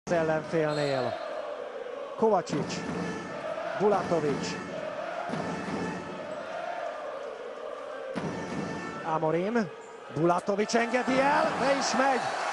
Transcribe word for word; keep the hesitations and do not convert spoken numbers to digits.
az ellenfélnél. Kovačić, Bulatović, Amorim, Bulatović engedi el, be is megy.